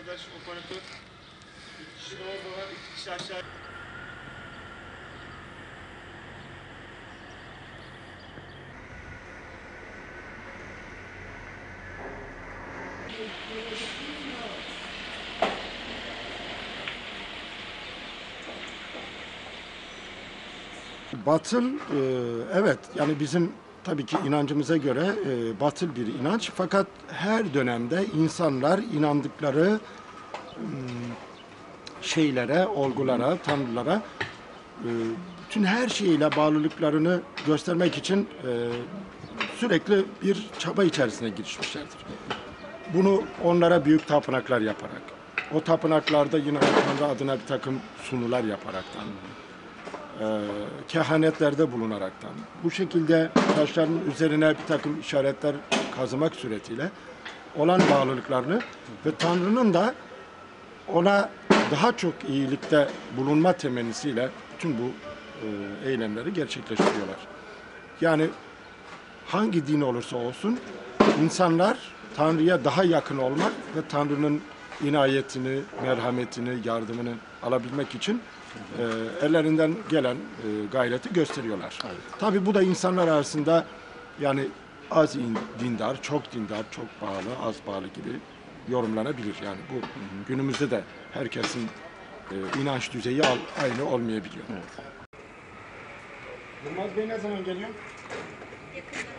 arkadaş operatör. Bir kişi orada var, 2 kişi aşağı. Batıl, evet, yani bizim tabii ki inancımıza göre batıl bir inanç. Fakat her dönemde insanlar inandıkları şeylere, olgulara, tanrılara bütün her şeyiyle bağlılıklarını göstermek için sürekli bir çaba içerisine girişmişlerdir. Bunu onlara büyük tapınaklar yaparak, o tapınaklarda yine Tanrı adına bir takım sunular yaparaktan, kehanetlerde bulunaraktan, bu şekilde taşların üzerine bir takım işaretler kazımak suretiyle olan bağlılıklarını ve Tanrı'nın da ona daha çok iyilikte bulunma temennisiyle bütün bu eylemleri gerçekleştiriyorlar. Yani hangi din olursa olsun insanlar Tanrı'ya daha yakın olmak ve Tanrı'nın inayetini, merhametini, yardımını alabilmek için ellerinden gelen gayreti gösteriyorlar. Evet. Tabii bu da insanlar arasında yani az dindar, çok bağlı, az bağlı gibi yorumlanabilir. Yani bu günümüzde de herkesin inanç düzeyi aynı olmayabiliyor. Evet. Yılmaz Bey ne zaman geliyor? Yakında.